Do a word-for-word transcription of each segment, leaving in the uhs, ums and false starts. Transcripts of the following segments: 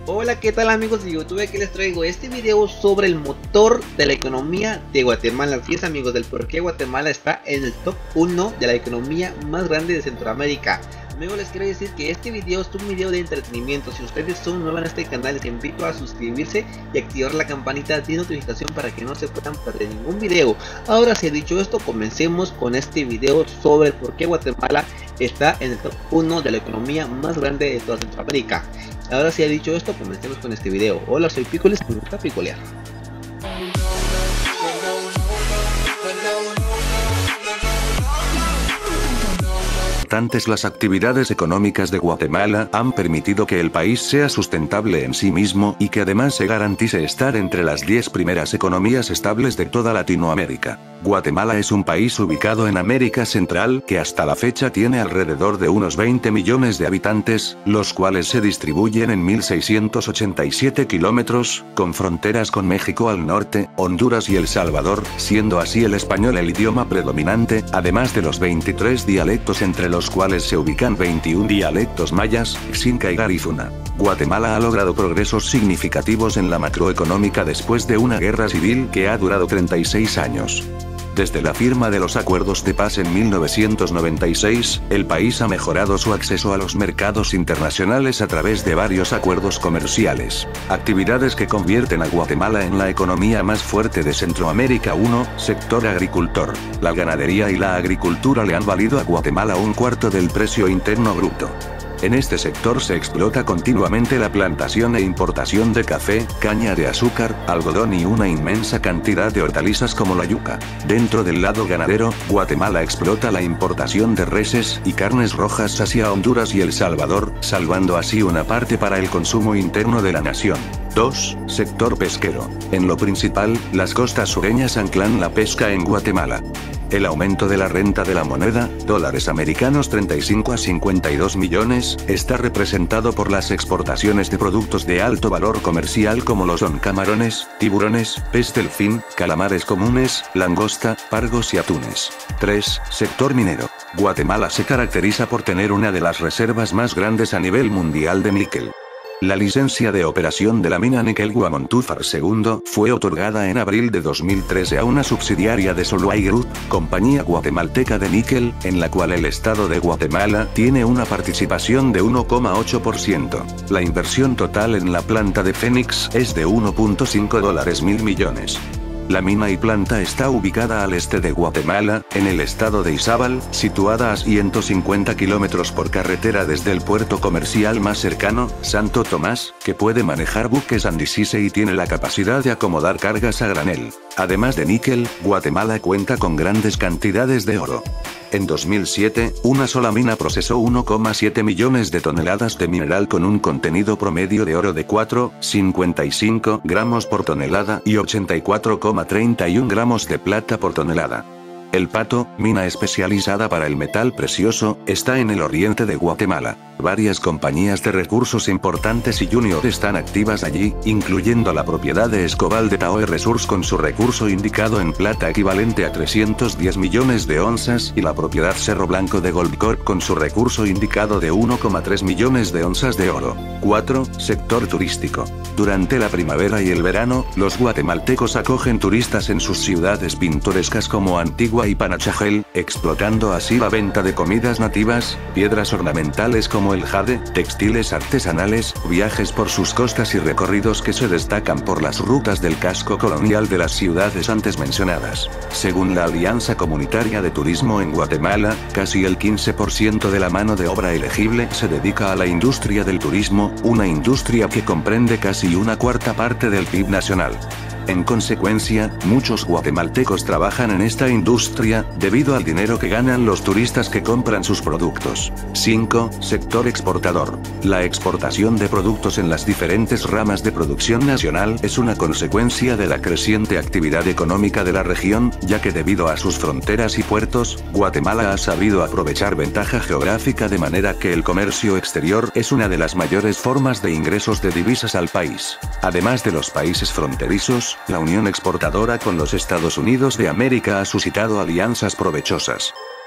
Hola, ¿qué tal amigos de YouTube? Aquí les traigo este video sobre el motor de la economía de Guatemala. Así es amigos, del por qué Guatemala está en el top uno de la economía más grande de Centroamérica. Amigos, les quiero decir que este video es un video de entretenimiento. Si ustedes son nuevos en este canal, les invito a suscribirse y activar la campanita de notificación para que no se puedan perder ningún video. Ahora, si he dicho esto, comencemos con este video sobre el por qué Guatemala está en el top uno de la economía más grande de toda Centroamérica. Ahora, si he dicho esto, comencemos con este video. Hola, soy Picoles, me gusta picolear. Las actividades económicas de Guatemala han permitido que el país sea sustentable en sí mismo y que además se garantice estar entre las diez primeras economías estables de toda Latinoamérica. Guatemala es un país ubicado en América Central que hasta la fecha tiene alrededor de unos veinte millones de habitantes, los cuales se distribuyen en mil seiscientos ochenta y siete kilómetros, con fronteras con México al norte, Honduras y El Salvador, siendo así el español el idioma predominante, además de los veintitrés dialectos entre los cuales se ubican veintiún dialectos mayas, xinca y garífuna. Guatemala ha logrado progresos significativos en la macroeconómica después de una guerra civil que ha durado treinta y seis años. Desde la firma de los acuerdos de paz en mil novecientos noventa y seis, el país ha mejorado su acceso a los mercados internacionales a través de varios acuerdos comerciales. Actividades que convierten a Guatemala en la economía más fuerte de Centroamérica. uno. Sector agricultor. La ganadería y la agricultura le han valido a Guatemala un cuarto del precio interno bruto. En este sector se explota continuamente la plantación e importación de café, caña de azúcar, algodón y una inmensa cantidad de hortalizas como la yuca. Dentro del lado ganadero, Guatemala explota la importación de reses y carnes rojas hacia Honduras y El Salvador, salvando así una parte para el consumo interno de la nación. dos. Sector pesquero. En lo principal, las costas sureñas anclan la pesca en Guatemala. El aumento de la renta de la moneda, dólares americanos treinta y cinco a cincuenta y dos millones, está representado por las exportaciones de productos de alto valor comercial como lo son camarones, tiburones, pez delfín, calamares comunes, langosta, pargos y atunes. tres. Sector minero. Guatemala se caracteriza por tener una de las reservas más grandes a nivel mundial de níquel. La licencia de operación de la mina Níquel Guamontúfar segundo fue otorgada en abril de dos mil trece a una subsidiaria de Solway Group, compañía guatemalteca de níquel, en la cual el Estado de Guatemala tiene una participación de uno coma ocho por ciento. La inversión total en la planta de Fénix es de uno punto cinco dólares mil millones. La mina y planta está ubicada al este de Guatemala, en el estado de Izabal, situada a ciento cincuenta kilómetros por carretera desde el puerto comercial más cercano, Santo Tomás, que puede manejar buques Andicise y tiene la capacidad de acomodar cargas a granel. Además de níquel, Guatemala cuenta con grandes cantidades de oro. En dos mil siete, una sola mina procesó uno coma siete millones de toneladas de mineral con un contenido promedio de oro de cuatro coma cincuenta y cinco gramos por tonelada y ochenta y cuatro coma treinta y uno gramos de plata por tonelada. El Pato, mina especializada para el metal precioso, está en el oriente de Guatemala. Varias compañías de recursos importantes y junior están activas allí, incluyendo la propiedad de Escobal de Tahoe Resource con su recurso indicado en plata equivalente a trescientos diez millones de onzas y la propiedad Cerro Blanco de Goldcorp con su recurso indicado de uno coma tres millones de onzas de oro. cuatro. Sector turístico. Durante la primavera y el verano, los guatemaltecos acogen turistas en sus ciudades pintorescas como Antigua y Panachajel, explotando así la venta de comidas nativas, piedras ornamentales como el jade, textiles artesanales, viajes por sus costas y recorridos que se destacan por las rutas del casco colonial de las ciudades antes mencionadas. Según la Alianza Comunitaria de Turismo en Guatemala, casi el quince por ciento de la mano de obra elegible se dedica a la industria del turismo, una industria que comprende casi una cuarta parte del P I B nacional. En consecuencia, muchos guatemaltecos trabajan en esta industria, debido al dinero que ganan los turistas que compran sus productos. cinco. Sector exportador. La exportación de productos en las diferentes ramas de producción nacional es una consecuencia de la creciente actividad económica de la región, ya que debido a sus fronteras y puertos, Guatemala ha sabido aprovechar ventaja geográfica de manera que el comercio exterior es una de las mayores formas de ingresos de divisas al país. Además de los países fronterizos, la unión exportadora con los Estados Unidos de América ha suscitado alianzas provechosas.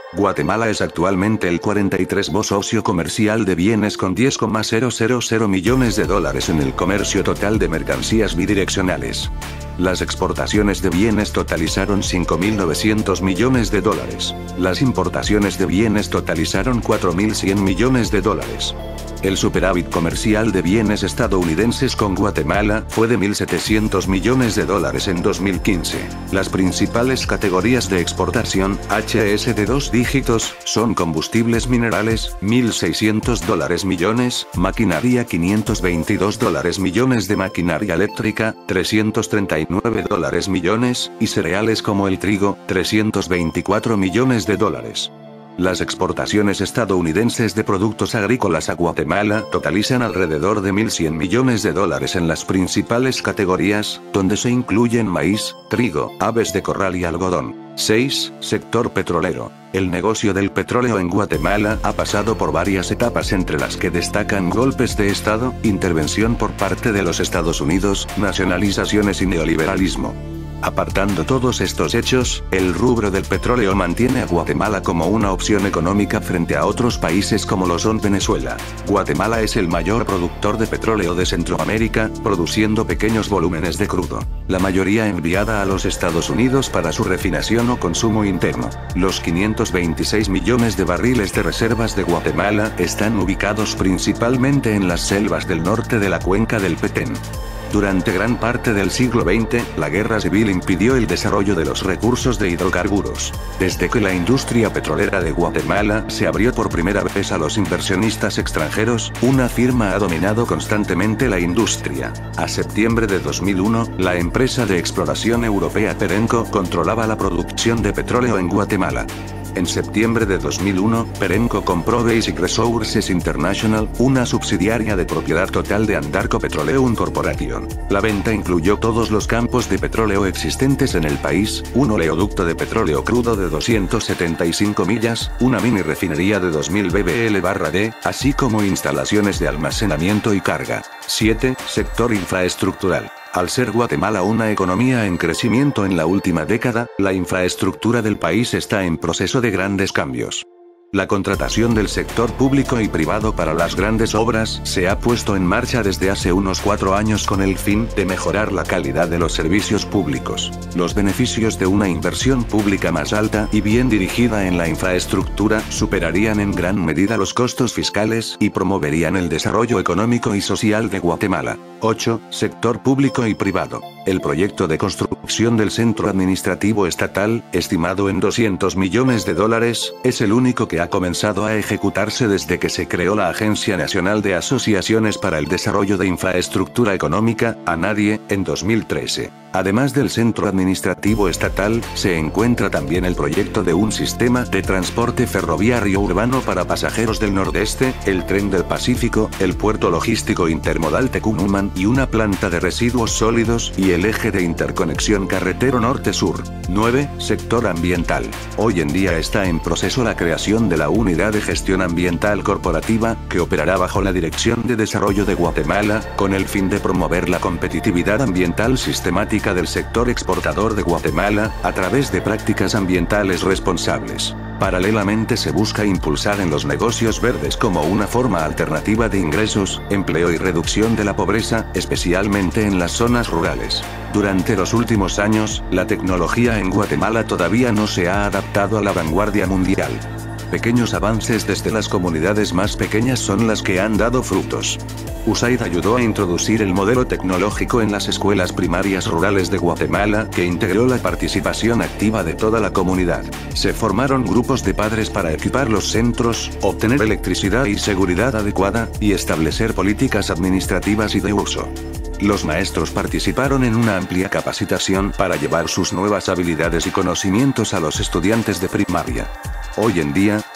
Guatemala es actualmente el cuarenta y tres socio comercial de bienes con diez coma cero cero cero millones de dólares en el comercio total de mercancías bidireccionales. Las exportaciones de bienes totalizaron cinco mil novecientos millones de dólares. Las importaciones de bienes totalizaron cuatro mil cien millones de dólares. El superávit comercial de bienes estadounidenses con Guatemala fue de mil setecientos millones de dólares en dos mil quince. Las principales categorías de exportación, H S de dos dígitos, son combustibles minerales, mil seiscientos dólares millones, maquinaria quinientos veintidós dólares millones de maquinaria eléctrica, trescientos treinta y nueve dólares millones, y cereales como el trigo, trescientos veinticuatro millones de dólares. Las exportaciones estadounidenses de productos agrícolas a Guatemala totalizan alrededor de mil cien millones de dólares en las principales categorías, donde se incluyen maíz, trigo, aves de corral y algodón. seis. Sector petrolero. El negocio del petróleo en Guatemala ha pasado por varias etapas, entre las que destacan golpes de Estado, intervención por parte de los Estados Unidos, nacionalizaciones y neoliberalismo. Apartando todos estos hechos, el rubro del petróleo mantiene a Guatemala como una opción económica frente a otros países como lo son Venezuela. Guatemala es el mayor productor de petróleo de Centroamérica, produciendo pequeños volúmenes de crudo, la mayoría enviada a los Estados Unidos para su refinación o consumo interno. Los quinientos veintiséis millones de barriles de reservas de Guatemala están ubicados principalmente en las selvas del norte de la cuenca del Petén. Durante gran parte del siglo veinte, la guerra civil impidió el desarrollo de los recursos de hidrocarburos. Desde que la industria petrolera de Guatemala se abrió por primera vez a los inversionistas extranjeros, una firma ha dominado constantemente la industria. A septiembre de dos mil uno, la empresa de exploración europea Perenco controlaba la producción de petróleo en Guatemala. En septiembre de dos mil uno, Perenco compró Basic Resources International, una subsidiaria de propiedad total de Anadarko Petroleum Corporation. La venta incluyó todos los campos de petróleo existentes en el país, un oleoducto de petróleo crudo de doscientas setenta y cinco millas, una mini refinería de dos mil barriles, así como instalaciones de almacenamiento y carga. siete. Sector infraestructural. Al ser Guatemala una economía en crecimiento en la última década, la infraestructura del país está en proceso de grandes cambios. La contratación del sector público y privado para las grandes obras se ha puesto en marcha desde hace unos cuatro años con el fin de mejorar la calidad de los servicios públicos. Los beneficios de una inversión pública más alta y bien dirigida en la infraestructura superarían en gran medida los costos fiscales y promoverían el desarrollo económico y social de Guatemala. ocho. Sector público y privado. El proyecto de construcción del centro administrativo estatal, estimado en doscientos millones de dólares, es el único que ha comenzado a ejecutarse desde que se creó la Agencia Nacional de Asociaciones para el Desarrollo de Infraestructura Económica, ANADIE, en dos mil trece. Además del centro administrativo estatal, se encuentra también el proyecto de un sistema de transporte ferroviario urbano para pasajeros del Nordeste, el Tren del Pacífico, el puerto logístico intermodal Tecumumán y una planta de residuos sólidos y el eje de interconexión carretero norte-sur. nueve. Sector ambiental. Hoy en día está en proceso la creación de la Unidad de Gestión Ambiental Corporativa, que operará bajo la Dirección de Desarrollo de Guatemala, con el fin de promover la competitividad ambiental sistemática del sector exportador de Guatemala, a través de prácticas ambientales responsables. Paralelamente se busca impulsar en los negocios verdes como una forma alternativa de ingresos, empleo y reducción de la pobreza, especialmente en las zonas rurales. Durante los últimos años, la tecnología en Guatemala todavía no se ha adaptado a la vanguardia mundial. Pequeños avances desde las comunidades más pequeñas son las que han dado frutos. U S A I D ayudó a introducir el modelo tecnológico en las escuelas primarias rurales de Guatemala, que integró la participación activa de toda la comunidad. Se formaron grupos de padres para equipar los centros, obtener electricidad y seguridad adecuada, y establecer políticas administrativas y de uso. Los maestros participaron en una amplia capacitación para llevar sus nuevas habilidades y conocimientos a los estudiantes de primaria. Hoy en día,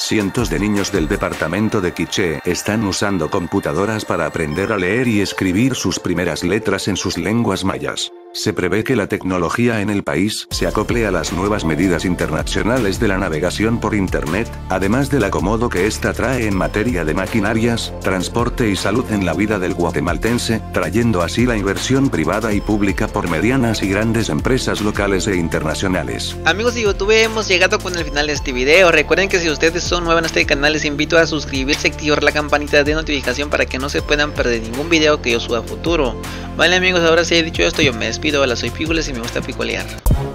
Cientos de niños del departamento de Quiché están usando computadoras para aprender a leer y escribir sus primeras letras en sus lenguas mayas. Se prevé que la tecnología en el país se acople a las nuevas medidas internacionales de la navegación por Internet, además del acomodo que ésta trae en materia de maquinarias, transporte y salud en la vida del guatemaltense, trayendo así la inversión privada y pública por medianas y grandes empresas locales e internacionales. Amigos de YouTube, hemos llegado con el final de este video. Recuerden que si ustedes son nuevos en este canal, les invito a suscribirse y activar la campanita de notificación para que no se puedan perder ningún video que yo suba a futuro. Vale amigos, ahora sí he dicho esto, yo me despido. Hola, soy Figules y me gusta picolear.